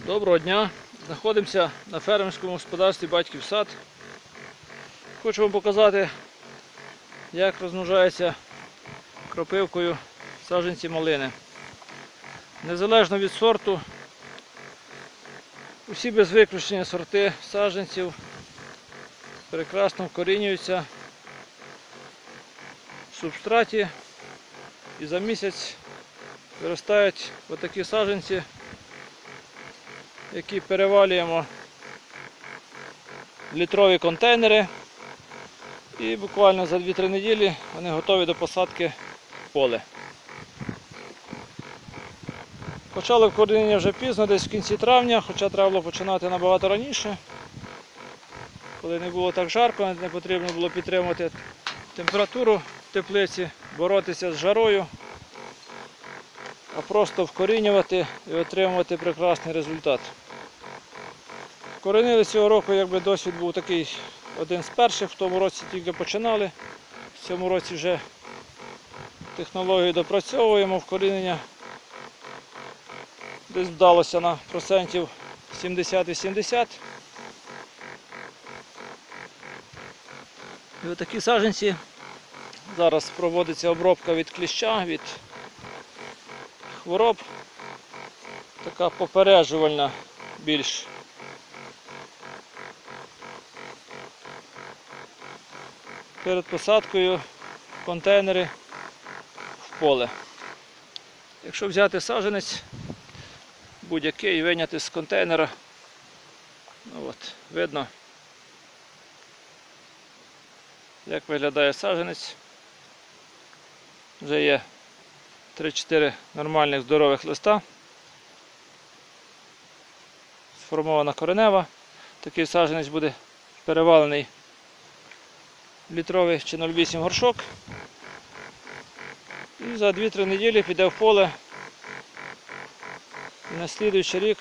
Доброго дня! Знаходимося на фермерському господарстві Батьків сад. Хочу вам показати, як розмножаються кропивкою саджанці малини. Незалежно від сорту, усі без виключення сорти саджанців прекрасно вкорінюються в субстраті і за місяць виростають отакі саджанці, які перевалюємо в літрові контейнери, і буквально за 2-3 неділі вони готові до посадки в поле. Почали вкорінення вже пізно, десь в кінці травня, хоча треба було починати набагато раніше, коли не було так жарко, не потрібно було підтримувати температуру в теплиці, боротися з жарою, а просто вкорінювати і отримувати прекрасний результат. Коренили цього року, якби досвід був такий один з перших, в тому році тільки починали, в цьому році вже технологію допрацьовуємо, вкорінення десь вдалося на процентів 70-80. І отакі саджанці, зараз проводиться обробка від кліща, від хвороб, така попереджувальна більш. Перед посадкою в контейнери в поле. Якщо взяти саджанець будь-який і вийняти з контейнера, видно, як виглядає саджанець. Вже є 3-4 нормальних здорових листа. Сформована коренева. Такий саджанець буде перевалений літровий чи 0,8 горшок. І за 2-3 неділі піде в поле. І на слідуючий рік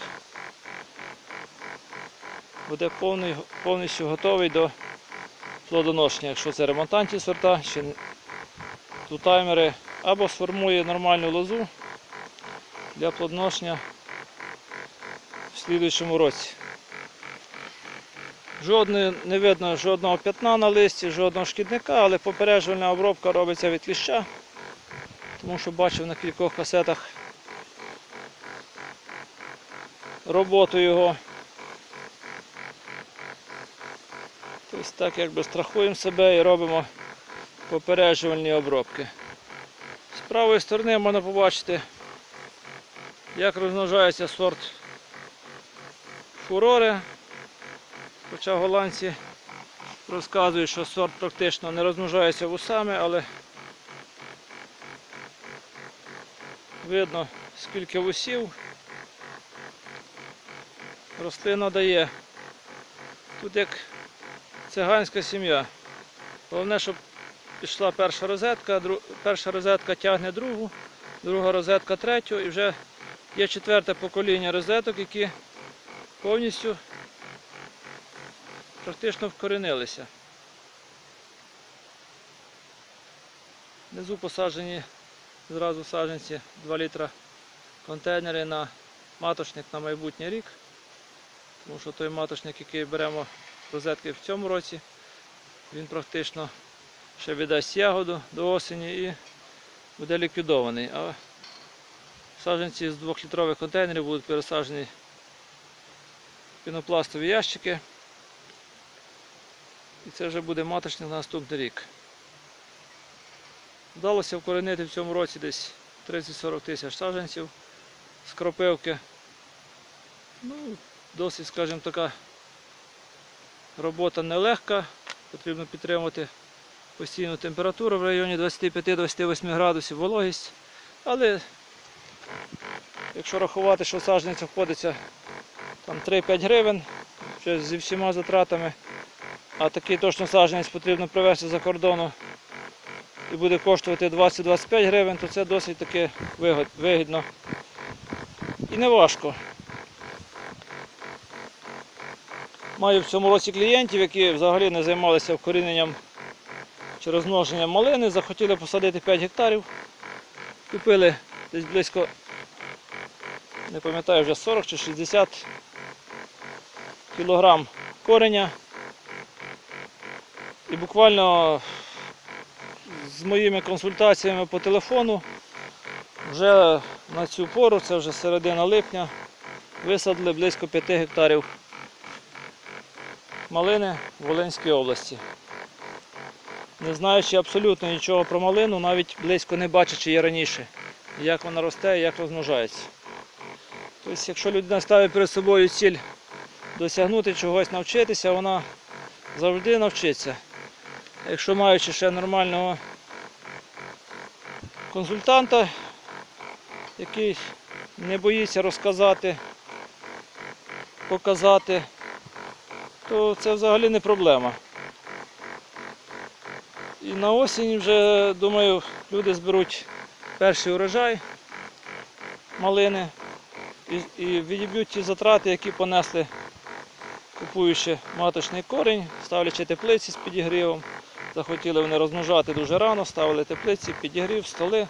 буде повністю готовий до плодоношення. Якщо це ремонтантні сорта, чи тутаймери, або сформує нормальну лозу для плодоношення в слідуючому році. Не видно жодного п'ятна на листі, жодного шкідника, але попереджувальна обробка робиться від кліща, тому що бачив на кількох касетах роботу його. Тобто так якби страхуємо себе і робимо попереджувальні обробки. З правої сторони можна побачити, як розмножається сорт фурори. Хоча голландці розказують, що сорт практично не розмножається вусами, але видно, скільки вусів рослина дає. Тут як циганська сім'я. Головне, щоб пішла перша розетка тягне другу, друга розетка третю, і вже є 4-те покоління розеток, які повністю практично вкорінилися. Внизу посаджені зразу саджанці 2 літра контейнери на маточник на майбутній рік. Тому що той маточник, який беремо розетки в цьому році, він практично ще віддасть ягоду до осені і буде ліквідований. А саджанці з 2-літрових контейнерів будуть пересаджені в пінопластові ящики. І це вже буде маточник на наступний рік. Вдалося вкоренити в цьому році десь 30-40 тисяч саджанців з кропивки. Досить, скажімо, така робота нелегка. Потрібно підтримувати постійну температуру в районі 25-28 градусів, вологість. Але якщо рахувати, що саджанець обходиться 3-5 гривень вже зі всіма затратами, а такий точно саджанець потрібно привезти за кордону і буде коштувати 20-25 гривень, то це досить таки вигідно і не важко. Маю в цьому році клієнтів, які взагалі не займалися вкоріненням чи розмноженням малини, захотіли посадити 5 гектарів, купили десь близько не пам'ятаю вже 40 чи 60 кілограм кореня. І буквально з моїми консультаціями по телефону вже на цю пору, це вже середина липня, висадили близько 5 гектарів малини в Волинській області. Не знаючи абсолютно нічого про малину, навіть близько не бачачи її раніше, як вона росте і як розмножається. Тобто, якщо людина ставить перед собою ціль досягнути чогось, навчитися, вона завжди навчиться. Якщо маючи ще нормального консультанта, який не боїться розказати, показати, то це взагалі не проблема. І на осінь вже, думаю, люди зберуть перший урожай малини і відіб'ють ті затрати, які понесли, купуючи маточний корінь, ставлячи теплиці з підігрівом. Захотіли вони розмножати дуже рано, ставили теплиці, підігрів, столи,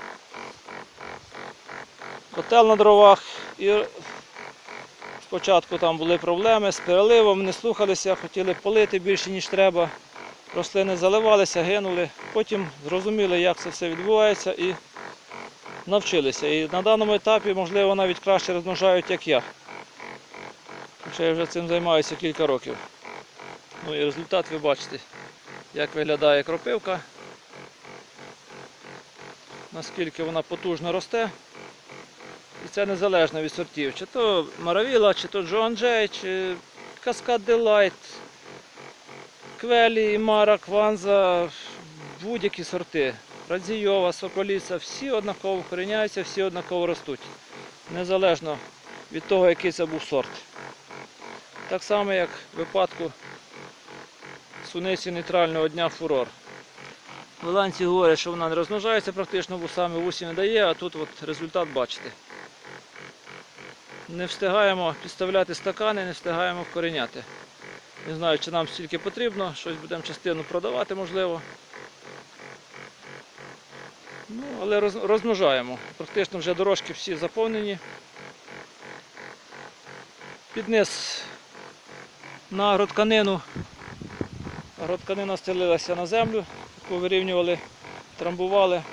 котел на дровах. І спочатку там були проблеми з переливом, не слухалися, хотіли полити більше, ніж треба. Рослини заливалися, гинули. Потім зрозуміли, як це все відбувається і навчилися. І на даному етапі, можливо, навіть краще розмножають, як я. Хоча я вже цим займаюся кілька років. Ну і результат ви бачите, як виглядає кропивка, наскільки вона потужно росте. І це незалежно від сортів. Чи то Маравіла, чи то Джоан Джей, чи Каскад Делайт, Квелі, Імара, Кванза, будь-які сорти. Радзійова, Соколіца, всі однаково вкоріняються, всі однаково ростуть. Незалежно від того, який це був сорт. Так само, як в випадку суниці нейтрального дня Фурор. Голландці говорять, що вона не розмножається практично, бо саме вусі не дає, а тут от результат бачите. Не встигаємо підставляти стакани, не встигаємо вкоріняти. Не знаю, чи нам стільки потрібно, щось будемо частину продавати, можливо. Ну, але розмножаємо. Практично вже дорожки всі заповнені. Під низ на агротканину. Агротканина стелилася на землю, яку вирівнювали, трамбували.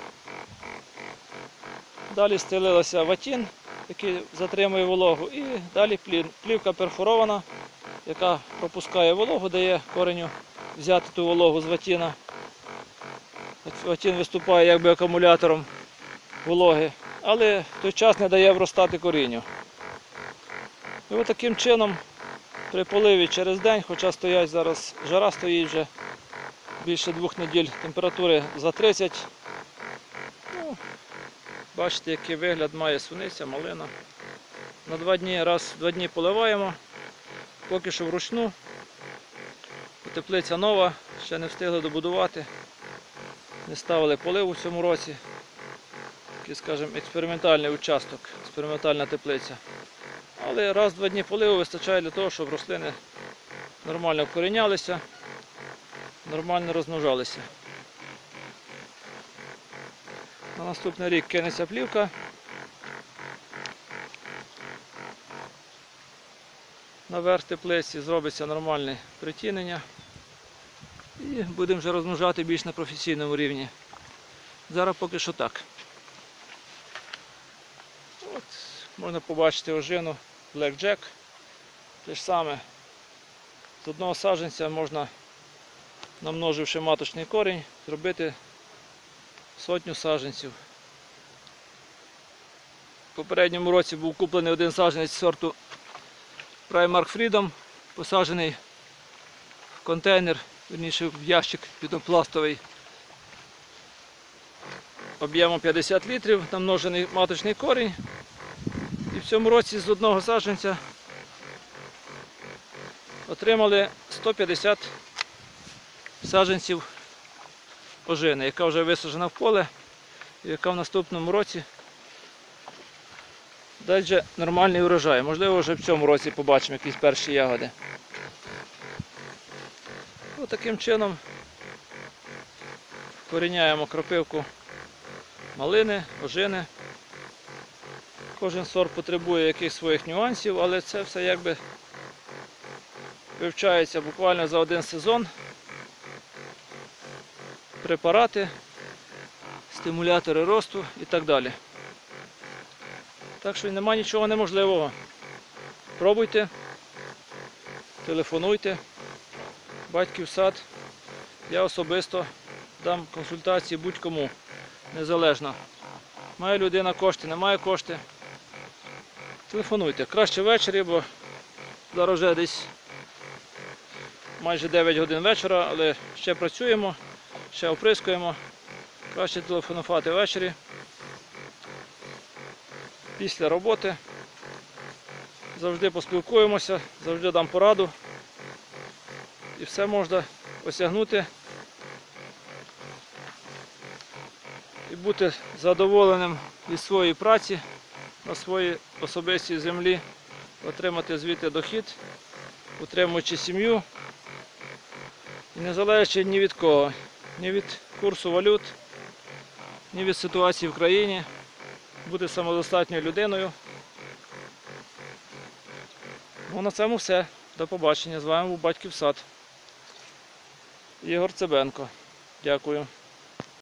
Далі стелилася ватін, який затримує вологу, і далі плівка перфорована, яка пропускає вологу, дає кореню взяти ту вологу з ватіна. Ватін виступає якби акумулятором вологи, але в той час не дає вростати корінню. І ось таким чином при поливі через день, хоча стоять зараз, жара стоїть вже більше 2 неділь, температури за 30. Ну, бачите, який вигляд має суниця, малина. На 2 дні, раз в 2 дні поливаємо, поки що вручну. Теплиця нова, ще не встигли добудувати. Не ставили полив у цьому році. Такий, скажімо, експериментальний участок, експериментальна теплиця. Але раз в 2 дні поливу вистачає для того, щоб рослини нормально вкорінялися, нормально розмножалися. На наступний рік кинеться плівка. Наверх теплиці зробиться нормальне притінення. І будемо вже розмножати більш на професійному рівні. Зараз поки що так. От, можна побачити ожину Black Jack. Те ж саме. З одного саджанця можна, намноживши маточний корінь, зробити 100 саджанців. В попередньому році був куплений один саджанець сорту Primark Freedom, посаджений в контейнер, вірніше в ящик пінопластовий, об'ємом 50 літрів, намножений маточний корінь. І в цьому році з одного саджанця отримали 150 саджанців ожини, яка вже висаджена в поле, і яка в наступному році дасть вже нормальний урожай. Можливо, вже в цьому році побачимо якісь перші ягоди. Ось таким чином вкоріняємо кропивку малини, ожини. Кожен сорт потребує якихось своїх нюансів, але це все якби вивчається буквально за один сезон. Препарати, стимулятори росту і так далі. Так що немає нічого неможливого. Пробуйте, телефонуйте, Батьків сад. Я особисто дам консультації будь-кому, незалежно. Має людина кошти, не має кошти. Телефонуйте. Краще ввечері, бо зараз вже десь майже 9 годин вечора, але ще працюємо, ще оприскуємо. Краще телефонувати ввечері, після роботи. Завжди поспілкуємося, завжди дам пораду. І все можна осягнути і бути задоволеним від своєї праці на своїй особистій землі, отримати звідти дохід, утримуючи сім'ю і не залежачи ні від кого, ні від курсу валют, ні від ситуації в країні, бути самодостатньою людиною. Ну, на цьому все. До побачення. З вами був Батьків сад. Ігор Цибенко. Дякую.